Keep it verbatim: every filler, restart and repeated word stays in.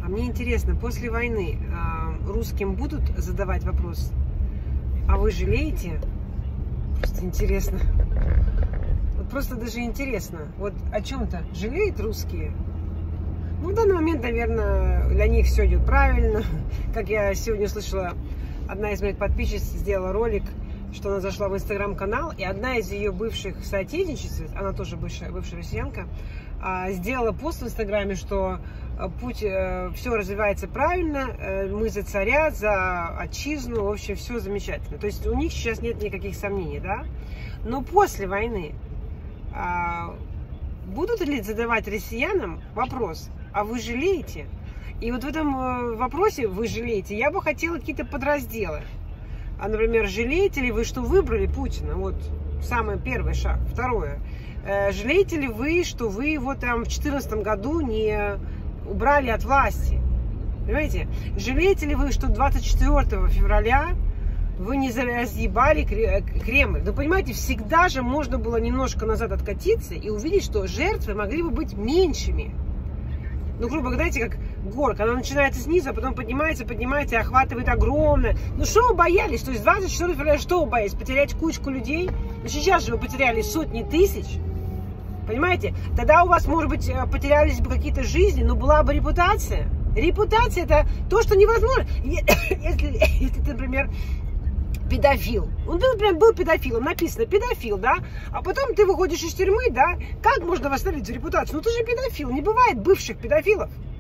А мне интересно, после войны э, русским будут задавать вопрос, а вы жалеете? Просто интересно. Вот просто даже интересно. Вот о чем-то жалеют русские? Ну, в данный момент, наверное, для них все идет правильно. Как я сегодня слышала, одна из моих подписчиц сделала ролик, что она зашла в инстаграм-канал, и одна из ее бывших соотечественниц, она тоже бывшая, бывшая россиянка, сделала пост в инстаграме, что путь, все развивается правильно, мы за царя, за отчизну, в общем, все замечательно. То есть у них сейчас нет никаких сомнений, да? Но после войны будут ли задавать россиянам вопрос, а вы жалеете? И вот в этом вопросе «вы жалеете» я бы хотела какие-то подразделы. А, например, жалеете ли вы, что выбрали Путина? Вот самый первый шаг. Второе. Жалеете ли вы, что вы его там в две тысячи четырнадцатом году не убрали от власти? Понимаете? Жалеете ли вы, что двадцать четвёртого февраля вы не разъебали Кремль? Ну, понимаете, всегда же можно было немножко назад откатиться и увидеть, что жертвы могли бы быть меньшими. Ну, грубо говоря, знаете, как горка. Она начинается снизу, а потом поднимается, поднимается и охватывает огромное. Ну, что вы боялись? То есть двадцать четвёртого февраля что вы боялись? Потерять кучку людей? Ну, сейчас же вы потеряли сотни тысяч. Понимаете? Тогда у вас, может быть, потерялись бы какие-то жизни, но была бы репутация. Репутация – это то, что невозможно. Если, если ты, например, педофил. Он, например, был педофилом, написано педофил, да? А потом ты выходишь из тюрьмы, да? Как можно восстановить репутацию? Ну, ты же педофил. Не бывает бывших педофилов.